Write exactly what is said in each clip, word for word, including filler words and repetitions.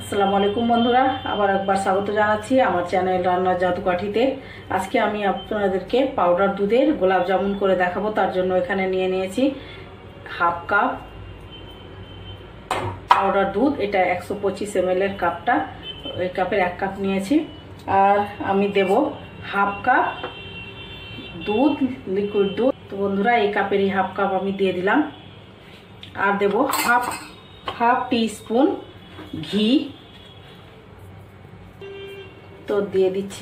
আসসালামু আলাইকুম বন্ধুরা, আবার একবার স্বাগত জানাচ্ছি আমার চ্যানেল রান্নার জাদুকাঠিতে। আজকে আমি আপনাদেরকে পাউডার দুধের গোলাপ জামুন করে দেখাবো। তার জন্য এখানে নিয়ে নিয়েছি হাফ কাপ পাউডার দুধ। এটা একশো পঁচিশ এম এল এর কাপটা, ওই কাপের এক কাপ নিয়েছি। আর আমি দেব হাফ কাপ দুধ, লিকুইড দুধ। তো বন্ধুরা, এই কাপেরই হাফ কাপ আমি দিয়ে দিলাম। আর দেব হাফ হাফ টি স্পুন ঘি, তো দিয়ে দিচ্ছি।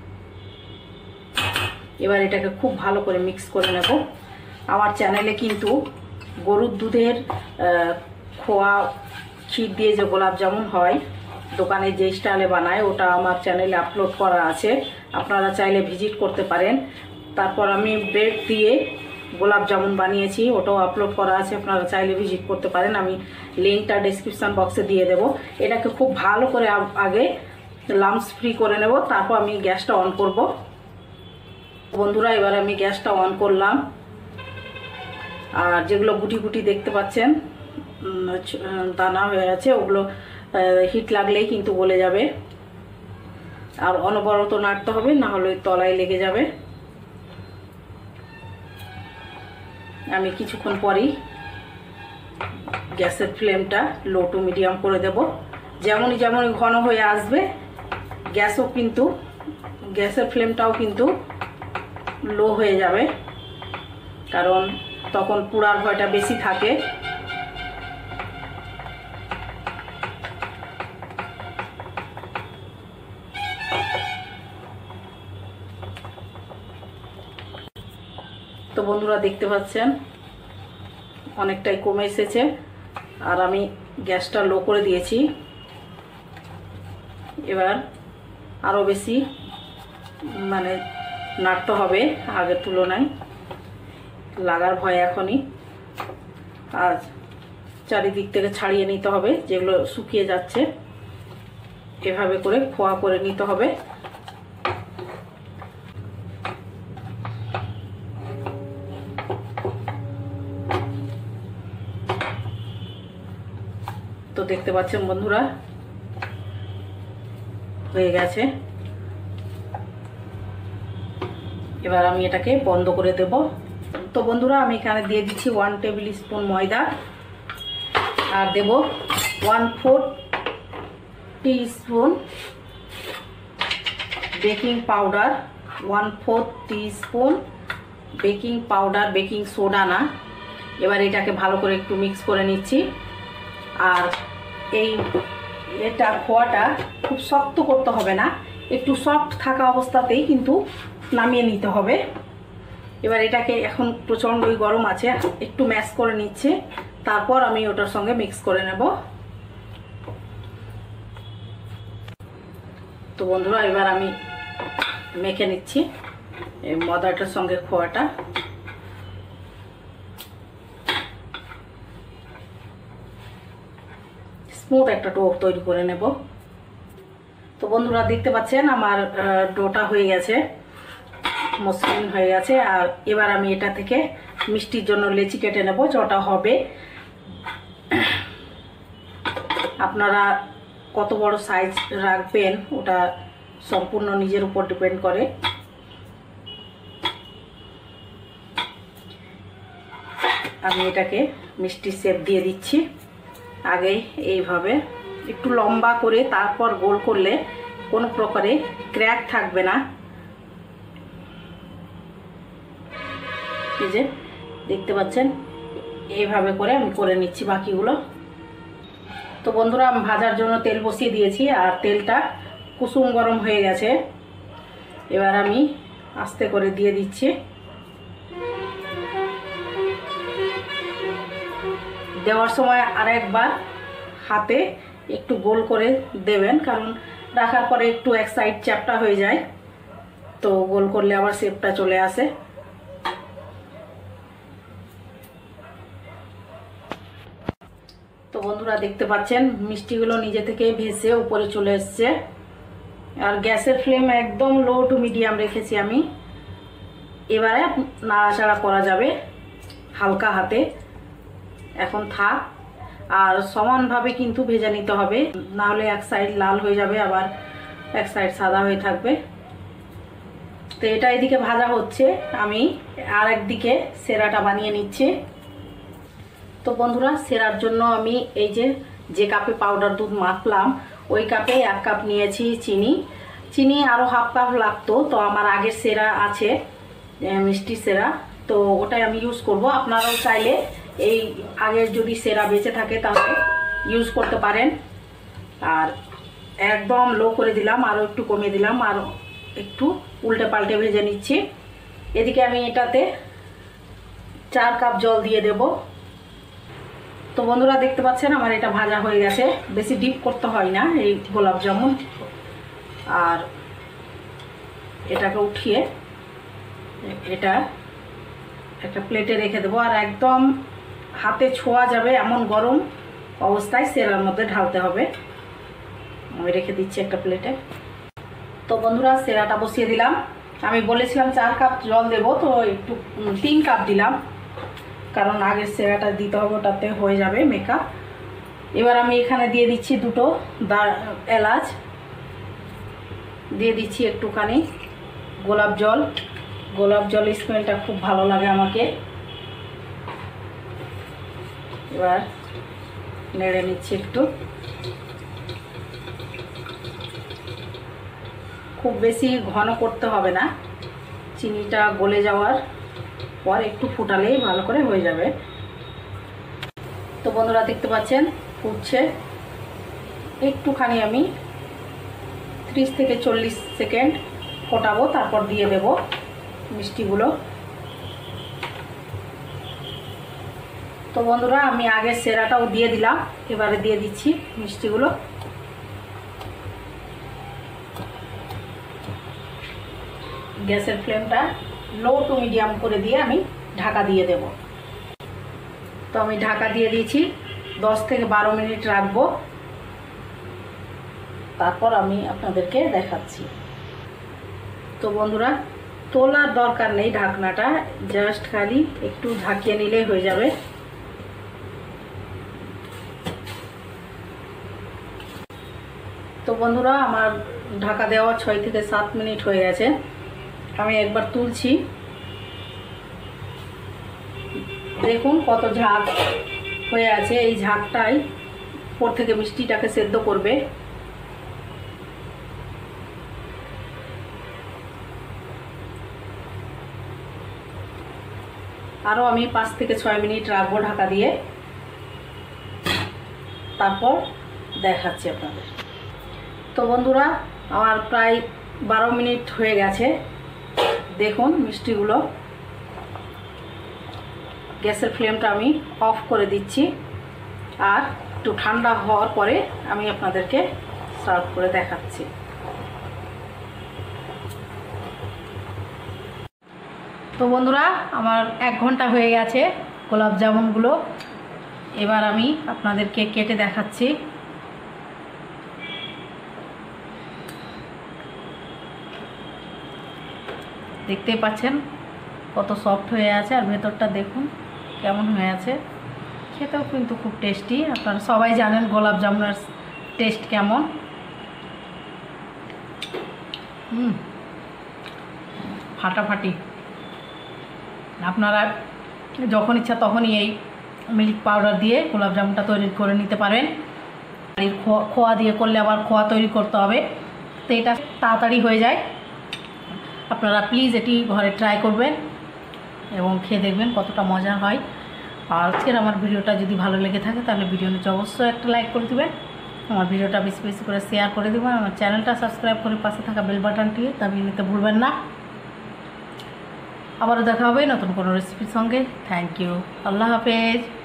এবার এটাকে খুব ভালো করে মিক্স করে নেব। আমার চ্যানেলে কিন্তু গরুর দুধের খোয়া ক্ষীর দিয়ে যে গোলাপ জামুন হয় দোকানে যে স্টাইলে বানায়, ওটা আমার চ্যানেলে আপলোড করা আছে, আপনারা চাইলে ভিজিট করতে পারেন। তারপর আমি ব্রেড দিয়ে গোলাপ জামুন বানিয়েছি, ওটাও আপলোড করা আছে, আপনারা চাইলে ভিজিট করতে পারেন। আমি লিঙ্কটা ডেসক্রিপশান বক্সে দিয়ে দেব। এটাকে খুব ভালো করে আগে লাম্পস ফ্রি করে নেব, তারপর আমি গ্যাসটা অন করব। বন্ধুরা, এবার আমি গ্যাসটা অন করলাম। আর যেগুলো গুটি গুটি দেখতে পাচ্ছেন দানা হয়ে আছে, ওগুলো হিট লাগলেই কিন্তু গলে যাবে। আর অনবরত নাড়তে হবে, না হলে তলায় লেগে যাবে। আমি কিছুক্ষণ পরেই গ্যাসের ফ্লেমটা লো টু মিডিয়াম করে দেব। যেমনই যেমনই ঘন হয়ে আসবে, গ্যাসও কিন্তু গ্যাসের ফ্লেমটাও কিন্তু লো হয়ে যাবে, কারণ তখন পুড়ার ভয়টা বেশি থাকে। তো বন্ধুরা, দেখতে পাচ্ছেন অনেকটাই কমে এসেছে। আর আমি গ্যাসটা লো করে দিয়েছি। এবার আরও বেশি মানে নাড়তে হবে আগের তুলনায়, লাগার ভয় এখনই। আর চারিদিক থেকে ছাড়িয়ে নিতে হবে, যেগুলো শুকিয়ে যাচ্ছে এভাবে করে খোয়া করে নিতে হবে। তো দেখতে পাচ্ছেন বন্ধুরা, হয়ে গেছে। এবার আমি এটাকে বন্ধ করে দেব। তো বন্ধুরা, আমি এখানে দিয়ে দিচ্ছি ওয়ান টেবিল স্পুন ময়দা, আর দেব one four teaspoon baking powder, one four teaspoon baking powder, baking soda না। এবার এটাকে ভালো করে একটু মিক্স করে নিচ্ছি। আর এই এটা খোয়াটা খুব শক্ত করতে হবে না, একটু সফট থাকা অবস্থাতেই কিন্তু নামিয়ে নিতে হবে। এবার এটাকে এখন প্রচণ্ডই গরম আছে, একটু ম্যাশ করে নিচ্ছে, তারপর আমি ওটার সঙ্গে মিক্স করে নেব। তো বন্ধুরা, এবার আমি মেখে নিচ্ছি এই ময়দাটার সঙ্গে খোয়াটা। স্মুথ একটা ডো তৈরি করে নেব। তো বন্ধুরা, দেখতে পাচ্ছেন আমার ডোটা হয়ে গেছে, মসৃণ হয়ে গেছে। আর এবার আমি এটা থেকে মিষ্টির জন্য লেচি কেটে নেব, যটা হবে। আপনারা কত বড় সাইজ রাখবেন ওটা সম্পূর্ণ নিজের উপর ডিপেন্ড করে। আমি এটাকে মিষ্টির শেপ দিয়ে দিচ্ছি। আগে এইভাবে একটু লম্বা করে, তারপর গোল করলে কোনো প্রকারে ক্র্যাক থাকবে না। এই যে দেখতে পাচ্ছেন, এইভাবে করে আমি করে নিচ্ছি বাকিগুলো। তো বন্ধুরা, আমি ভাজার জন্য তেল বসিয়ে দিয়েছি, আর তেলটা কুসুম গরম হয়ে গেছে। এবার আমি আস্তে করে দিয়ে দিচ্ছি। দেওয়ার সময় আরেকবার হাতে একটু গোল করে দেবেন, কারণ রাখার পরে একটু এক সাইড চ্যাপটা হয়ে যায়, তো গোল করলে আবার শেপটা চলে আসে। তো বন্ধুরা, দেখতে পাচ্ছেন মিষ্টিগুলো নিজে থেকে ভেসে উপরে চলে এসছে। আর গ্যাসের ফ্লেম একদম লো টু মিডিয়াম রেখেছি আমি। এবারে নাড়াচাড়া করা যাবে হালকা হাতে। এখন থাক, আর সমানভাবে কিন্তু ভেজে নিতে হবে, নাহলে এক সাইড লাল হয়ে যাবে আবার এক সাইড সাদা হয়ে থাকবে। তো এটা এদিকে ভাজা হচ্ছে, আমি আর একদিকে সেরাটা বানিয়ে নিচ্ছি। তো বন্ধুরা, সেরার জন্য আমি এই যে যে কাপে পাউডার দুধ মাখলাম ওই কাপে এক কাপ নিয়েছি চিনি। চিনি আরও হাফ কাপ লাগতো, তো আমার আগের সেরা আছে মিষ্টি সেরা, তো ওটাই আমি ইউজ করব। আপনারাও চাইলে এই আগের যদি সেরা বেঁচে থাকে তাহলে ইউজ করতে পারেন। আর একদম লো করে দিলাম, আরও একটু কমিয়ে দিলাম, আর একটু উল্টে পাল্টে ভেজে নিচ্ছি। এদিকে আমি এটাতে চার কাপ জল দিয়ে দেব। তো বন্ধুরা দেখতে পাচ্ছেন আমার এটা ভাজা হয়ে গেছে, বেশি ডিপ করতে হয় না এই গোলাপ জামুন। আর এটাকে উঠিয়ে এটা একটা প্লেটে রেখে দেবো, আর একদম হাতে ছোঁয়া যাবে এমন গরম অবস্থায় সেরার মধ্যে ঢালতে হবে। আমি রেখে দিচ্ছি একটা প্লেটে। তো বন্ধুরা সেরাটা বসিয়ে দিলাম, আমি বলেছিলাম চার কাপ জল দেব, তো একটু তিন কাপ দিলাম, কারণ আগের সেরাটা দিতে হবে, ওটাতে হয়ে যাবে মেকআপ। এবার আমি এখানে দিয়ে দিচ্ছি দুটো এলাচ, দিয়ে দিচ্ছি একটুখানি গোলাপ জল। গোলাপ জলের স্মেলটা খুব ভালো লাগে আমাকে। এবার নেড়ে নিচ্ছি একটু, খুব বেশি ঘন করতে হবে না, চিনিটা গলে যাওয়ার পর একটু ফুটালেই ভালো করে হয়ে যাবে। তো বন্ধুরা দেখতে পাচ্ছেন ফুটছে, একটুখানি আমি ত্রিশ থেকে চল্লিশ সেকেন্ড ফোটাবো, তারপর দিয়ে দেব মিষ্টিগুলো। তো বন্ধুরা আমি আগে সেরাটাও দিয়ে দিলাম, এবারে দিয়ে দিচ্ছি মিষ্টিগুলো। গ্যাসের ফ্লেমটা লো টু মিডিয়াম করে দিয়ে আমি ঢাকা দিয়ে দেব। তো আমি ঢাকা দিয়ে দিয়েছি, দশ থেকে বারো মিনিট রাখবো, তারপর আমি আপনাদেরকে দেখাচ্ছি। তো বন্ধুরা তোলার দরকার নেই ঢাকনাটা, জাস্ট খালি একটু ঝাঁকিয়ে নিলেই হয়ে যাবে। তো বন্ধুরা আমার ঢাকা দেওয়া ছয় থেকে সাত মিনিট হয়ে গেছে, আমি একবার তুলছি, দেখুন কত ঝাঁক হয়ে আছে। এই ঝাঁকটাই উপর থেকে মিষ্টিটাকে সেদ্ধ করবে। আরও আমি পাঁচ থেকে ছয় মিনিট রাখবো ঢাকা দিয়ে, তারপর দেখাচ্ছি আপনাদের। তো বন্ধুরা আমার প্রায় বারো মিনিট হয়ে গেছে, দেখুন মিষ্টিগুলো। গ্যাসের ফ্লেমটা আমি অফ করে দিচ্ছি, আর একটু ঠান্ডা হওয়ার পরে আমি আপনাদেরকে সার্ভ করে দেখাচ্ছি। তো বন্ধুরা আমার এক ঘন্টা হয়ে গেছে গোলাপ জামুনগুলো, এবার আমি আপনাদেরকে কেটে দেখাচ্ছি। দেখতেই পাচ্ছেন কত সফট হয়ে আছে, আর ভেতরটা দেখুন কেমন হয়ে আছে। খেতেও কিন্তু খুব টেস্টি, আপনারা সবাই জানেন গোলাপ জামুনের টেস্ট কেমন। হুম ফাটাফাটি। আপনারা যখন ইচ্ছা তখনই এই মিল্ক পাউডার দিয়ে গোলাপ জামুনটা তৈরি করে নিতে পারেন। এর খোয়া খোয়া দিয়ে করলে আবার খোয়া তৈরি করতে হবে, তো এটা তাড়াতাড়ি হয়ে যায়। আপনারা প্লিজ এটি ঘরে ট্রাই করবেন এবং খেয়ে দেখবেন কতটা মজা হয়। আর আজকের আমার ভিডিওটা যদি ভালো লেগে থাকে তাহলে ভিডিও নিচে অবশ্যই একটা লাইক করে দেবেন, আমার ভিডিওটা বেশি বেশি করে শেয়ার করে দেবেন, আমার চ্যানেলটা সাবস্ক্রাইব করে পাশে থাকা বেল বাটনটি দাবিয়ে নিতে ভুলবেন না। আবারও দেখা হবে নতুন কোনো রেসিপির সঙ্গে। থ্যাংক ইউ, আল্লাহ হাফেজ।